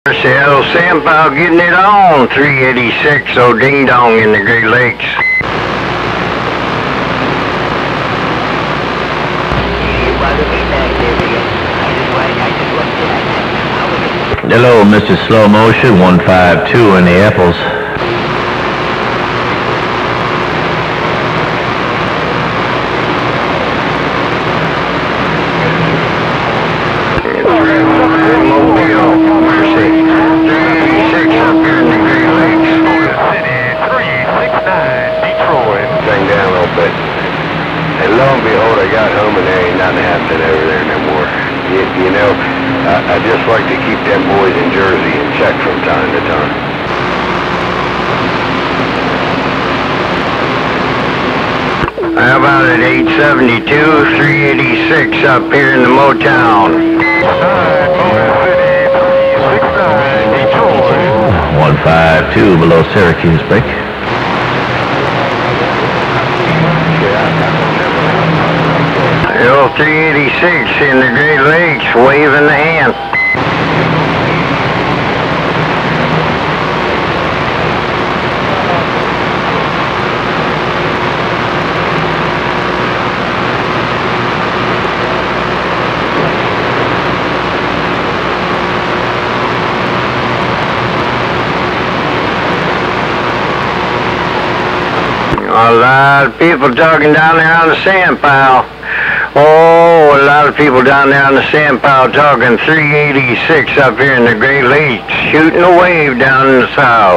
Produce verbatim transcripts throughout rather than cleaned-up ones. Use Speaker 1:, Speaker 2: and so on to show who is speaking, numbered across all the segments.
Speaker 1: Seattle Sampow getting it on, three eighty-six, oh ding dong in the Great Lakes.
Speaker 2: Hello, Mister Slow Motion, one five two in the Apples.
Speaker 1: And lo and behold, I got home and there ain't nothing happening over there no more. You, you know, I, I just like to keep them boys in Jersey in check from time to time. How about at eight seventy-two, three eighty-six up here in the Motown?
Speaker 2: one five two below Syracuse break.
Speaker 1: three eighty-six in the Great Lakes, waving the hand. A lot of people talking down there on the Sampow. Oh, a lot of people down there on the Sampow talking three eighty-six up here in the Great Lakes, shooting a wave down in the south.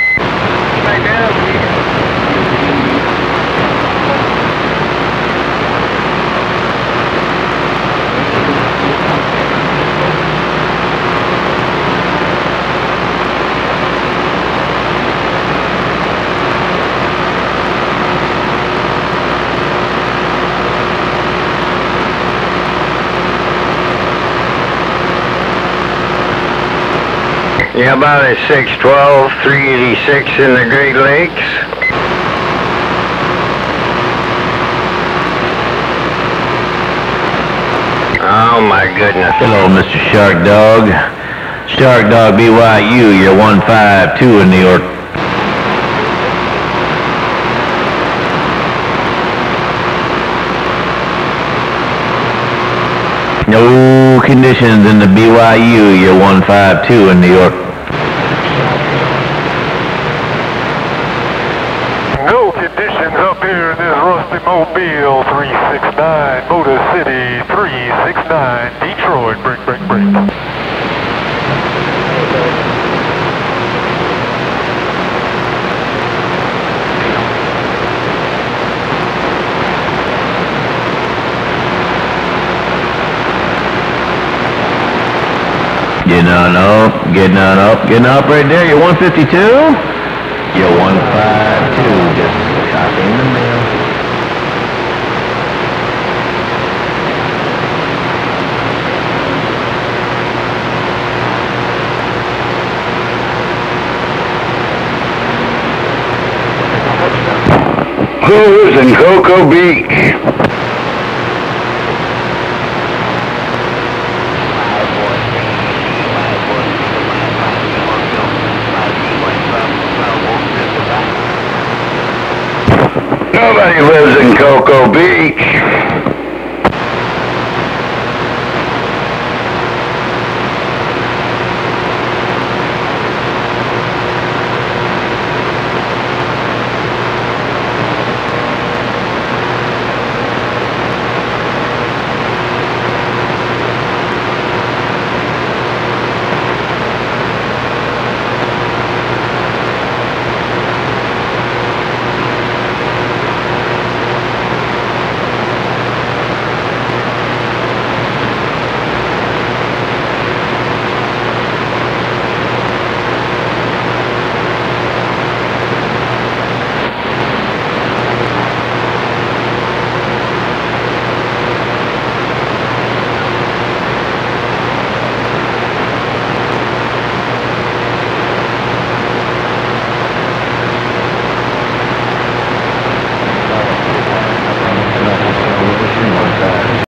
Speaker 1: Yeah, about a six twelve, three eighty-six in the Great Lakes. Oh my goodness.
Speaker 2: Hello, Mister Shark Dog. Shark Dog B Y U, you're one five two in New York. No conditions in the B Y U, you're one five two in New York.
Speaker 3: No conditions up here in this rusty Mobile, three six nine, Motor City, three six nine, Detroit, break, break, break.
Speaker 2: Getting on up, getting on up, getting up right there. You're one fifty-two. You're one five two. Just copying the mail.
Speaker 1: Who's in Cocoa Beach? Nobody lives in Cocoa Beach.